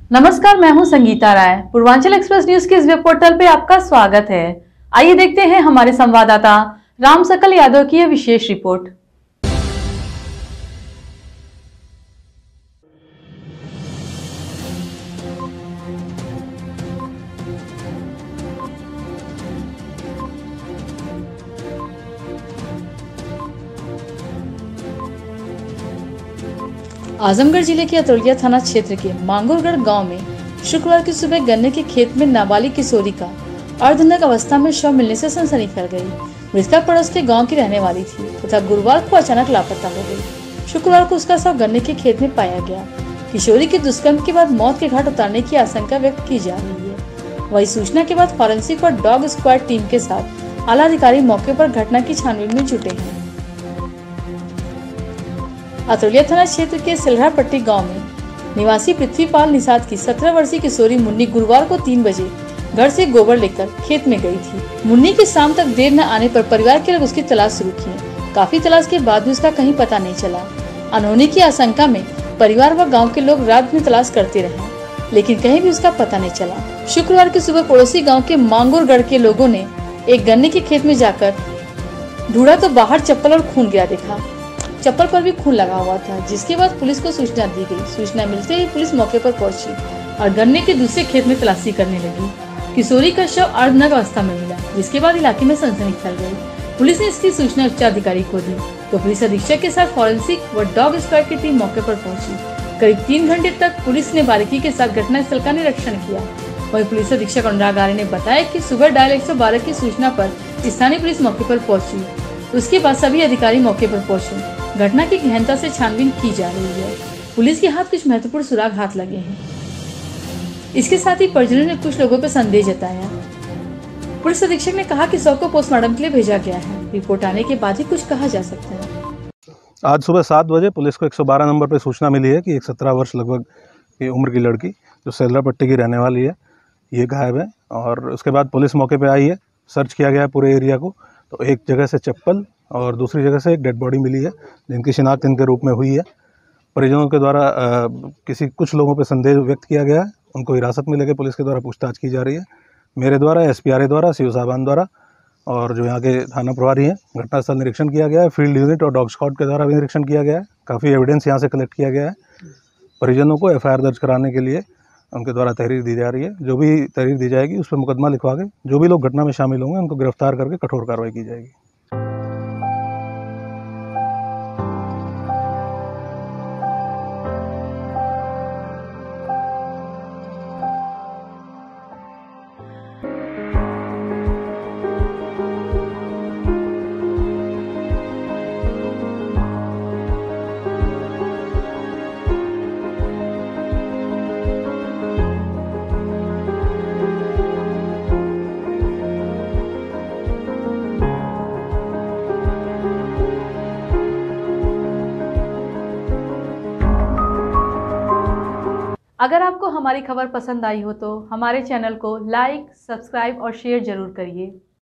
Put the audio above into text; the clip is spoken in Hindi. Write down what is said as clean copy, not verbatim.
नमस्कार, मैं हूं संगीता राय। पूर्वांचल एक्सप्रेस न्यूज के इस वेब पोर्टल पे आपका स्वागत है। आइए देखते हैं हमारे संवाददाता राम सकल यादव की यह विशेष रिपोर्ट। आजमगढ़ जिले के अतरौलिया थाना क्षेत्र के मांगुरगढ़ गांव में शुक्रवार की सुबह गन्ने के खेत में नाबालिग किशोरी का अर्धनग्न अवस्था में शव मिलने से सनसनी फैल गई। मृतका पड़ोस के गांव की रहने वाली थी तथा गुरुवार को अचानक लापता हो गई। शुक्रवार को उसका शव गन्ने के खेत में पाया गया। किशोरी की दुष्कर्म के बाद मौत के घाट उतारने की आशंका व्यक्त की जा रही है। वही सूचना के बाद फॉरेंसिक और डॉग स्क्वाड टीम के साथ आला अधिकारी मौके पर घटना की छानबीन में जुटे हैं। अतरौलिया थाना क्षेत्र के सिलहरा पट्टी गांव में निवासी पृथ्वीपाल निषाद की 17 वर्षीय किशोरी मुन्नी गुरुवार को 3 बजे घर से गोबर लेकर खेत में गई थी। मुन्नी की शाम तक देर न आने पर परिवार के लोग उसकी तलाश शुरू किए। काफी तलाश के बाद भी उसका कहीं पता नहीं चला। अनहोनी की आशंका में परिवार व गाँव के लोग रात में तलाश करते रहे, लेकिन कहीं भी उसका पता नहीं चला। शुक्रवार की सुबह पड़ोसी गाँव के मांगुरगढ़ के लोगों ने एक गन्ने के खेत में जाकर ढूंढा तो बाहर चप्पल और खून गिरा देखा। चप्पल पर भी खून लगा हुआ था, जिसके बाद पुलिस को सूचना दी गई। सूचना मिलते ही पुलिस मौके पर पहुंची और गन्ने के दूसरे खेत में तलाशी करने लगी। किशोरी का शव अर्धनग्न अवस्था में मिला, जिसके बाद इलाके में सनसनी फैल गई। पुलिस ने इसकी सूचना उच्च अधिकारी को दी तो पुलिस अधीक्षक के साथ फॉरेंसिक व डॉग स्क्वाड की टीम मौके पर पहुंची। करीब 3 घंटे तक पुलिस ने बारीकी के साथ घटनास्थल का निरीक्षण किया। वहीं पुलिस अधीक्षक अनुराग आर्य ने बताया कि सुबह डायल 112 की सूचना पर स्थानीय पुलिस मौके पर पहुंची। उसके बाद सभी अधिकारी मौके पर पहुंचे। घटना की गहनता से छानबीन की जा रही है। पुलिस के हाथ कुछ महत्वपूर्ण सुराग हाथ लगे हैं। इसके साथ ही परिजनों ने कुछ लोगों पर संदेह जताया। पुलिस अधीक्षक ने कहा कि शव को पोस्टमार्टम के लिए भेजा गया है। रिपोर्ट आने के बाद ही कुछ कहा जा सकता है। आज सुबह 7 बजे पुलिस को 112 नंबर पर सूचना मिली है कि एक 17 वर्ष लगभग की उम्र की लड़की जो सिलहरा पट्टी की रहने वाली है, ये गायब है। और उसके बाद पुलिस मौके पे आई है। सर्च किया गया है पूरे एरिया को, तो एक जगह से चप्पल और दूसरी जगह से एक डेड बॉडी मिली है, जिनकी शिनाख्त इनके रूप में हुई है। परिजनों के द्वारा कुछ लोगों पर संदेह व्यक्त किया गया है। उनको हिरासत में लेकर पुलिस के द्वारा पूछताछ की जा रही है। मेरे द्वारा, SPRA द्वारा, सीओ साहबान द्वारा और जो यहाँ के थाना प्रभारी हैं, घटनास्थल निरीक्षण किया गया है। फील्ड यूनिट और डॉग स्क्वाड के द्वारा भी निरीक्षण किया गया है। काफ़ी एविडेंस यहाँ से कलेक्ट किया गया है। परिजनों को FIR दर्ज कराने के लिए उनके द्वारा तहरीर दी जा रही है। जो भी तहरीर दी जाएगी उस पर मुकदमा लिखवा के जो भी लोग घटना में शामिल होंगे उनको गिरफ्तार करके कठोर कार्रवाई की जाएगी। अगर आपको हमारी खबर पसंद आई हो तो हमारे चैनल को लाइक, सब्सक्राइब और शेयर जरूर करिए।